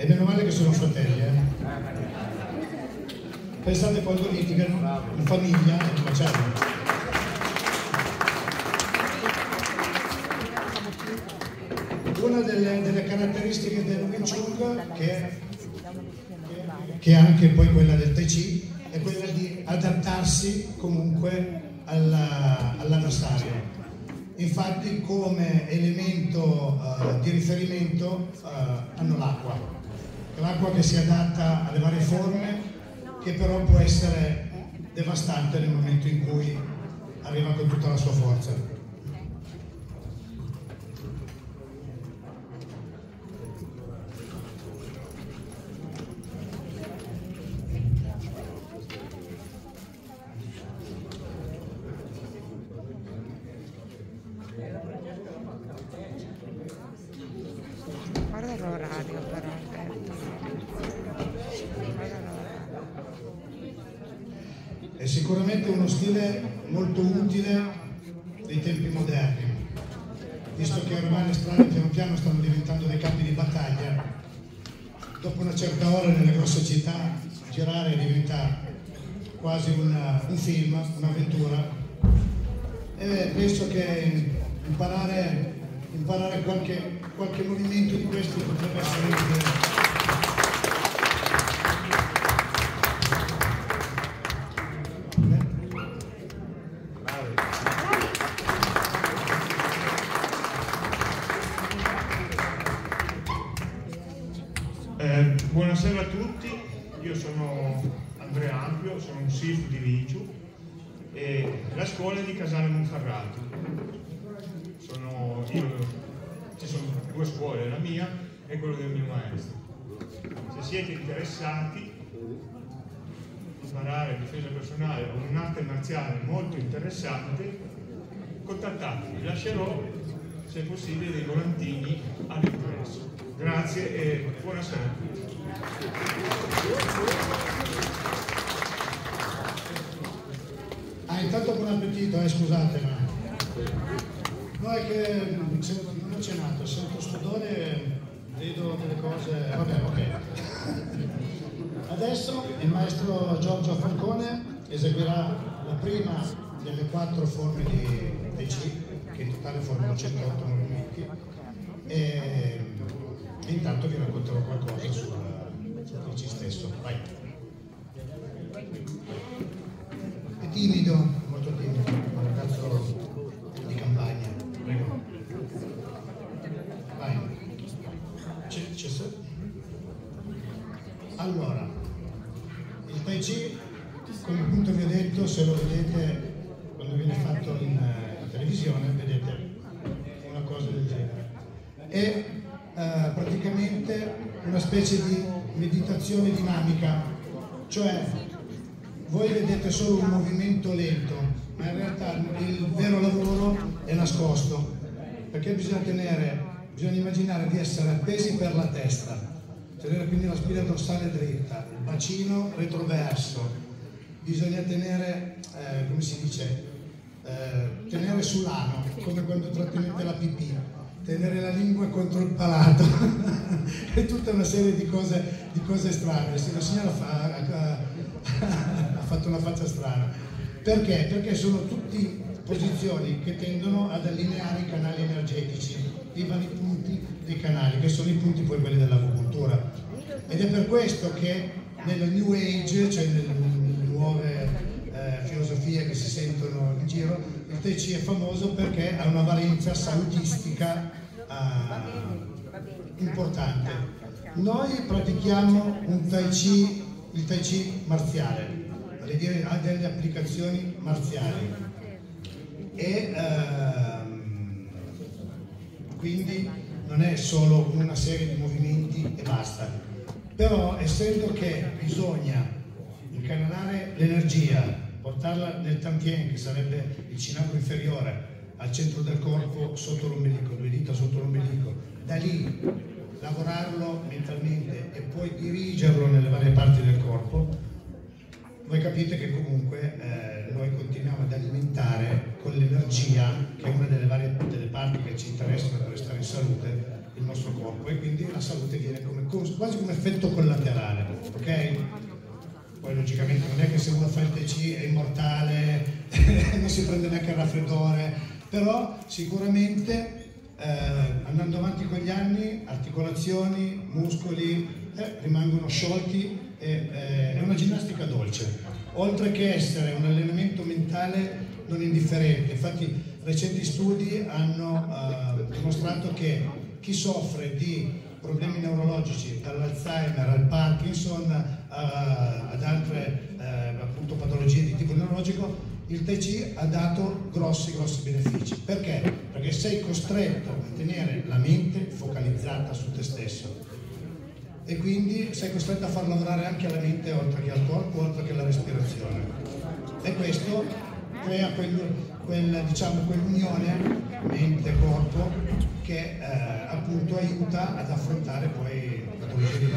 meno male che sono fratelli, Pensate quando litigano in famiglia e non macello. Una delle caratteristiche del Wing Chun, che è anche poi quella del Tai Chi, è quella di adattarsi comunque all'avversario. Infatti come elemento di riferimento hanno l'acqua che si adatta alle varie forme, che però può essere devastante nel momento in cui arriva con tutta la sua forza. Guarda l'orario però, Alberto. Guarda l'orario. È sicuramente uno stile molto utile dei tempi moderni, visto che ormai le strade piano piano stanno diventando dei campi di battaglia. Dopo una certa ora nelle grosse città girare diventa quasi un film, un'avventura, e penso che imparare qualche movimento di questi potrebbe essere utile. Buonasera a tutti, io sono Andrea Ampio, sono un Sifu di Wing e la scuola è di Casale Monferrato. Ci sono due scuole, la mia e quella del mio maestro. Se siete interessati a imparare difesa personale o un'arte marziale molto interessante, contattatemi, vi lascerò se possibile dei volantini all'ingresso. Grazie e buonasera a tutti. Intanto buon appetito, scusate, ma no, è che non ho cenato, sento st'odore, vedo delle cose, vabbè, ok. Adesso il maestro Giorgio Falcone eseguirà la prima delle 4 forme di Tai Chi, che in totale formano 108 movimenti, e intanto vi racconterò qualcosa sul Tai Chi stesso. Vai. È timido, molto timido, un ragazzo di campagna. Prego. Vai. Allora, il Tai Chi, come appunto vi ho detto, se lo vedete quando viene fatto in televisione, vedete una cosa del genere. È praticamente una specie di meditazione dinamica, cioè voi vedete solo un movimento lento, ma in realtà il vero lavoro è nascosto, perché bisogna immaginare di essere appesi per la testa, tenere quindi la spina dorsale dritta, il bacino retroverso, bisogna tenere, come si dice, tenere sull'ano, come quando trattenete la pipì, tenere la lingua contro il palato e tutta una serie di cose strane. Se la signora ha fatto una faccia strana. Perché? Perché sono tutte posizioni che tendono ad allineare i canali energetici, i vari punti dei canali, che sono i punti poi quelli dell'agopuntura. Ed è per questo che nella New Age, cioè nelle nuove filosofie che si sentono in giro, il Tai Chi è famoso perché ha una valenza salutistica importante. Noi pratichiamo il Tai Chi marziale, vale dire ha delle applicazioni marziali e quindi non è solo una serie di movimenti e basta, però essendo che bisogna incanalare l'energia, portarla nel tantien, che sarebbe il cinabro inferiore, al centro del corpo, sotto l'ombelico, 2 dita sotto l'ombelico, da lì lavorarlo mentalmente e poi dirigerlo nelle varie parti del corpo, voi capite che comunque noi continuiamo ad alimentare con l'energia, che è una delle parti che ci interessano per restare in salute, il nostro corpo. corpo, e quindi la salute viene quasi come effetto collaterale, ok? Poi logicamente non è che se uno fa il Tai Chi è immortale, non si prende neanche il raffreddore, però sicuramente andando avanti con gli anni, articolazioni, muscoli rimangono sciolti, è una ginnastica dolce, oltre che essere un allenamento mentale non indifferente. Infatti recenti studi hanno dimostrato che chi soffre di problemi neurologici, dall'Alzheimer al Parkinson ad altre appunto patologie di tipo neurologico, il Tai Chi ha dato grossi benefici. Perché? Perché sei costretto a tenere la mente focalizzata su te stesso e quindi sei costretto a far lavorare anche la mente oltre che al corpo, oltre che alla respirazione, e questo crea quell'unione mente-corpo che appunto aiuta ad affrontare poi patologie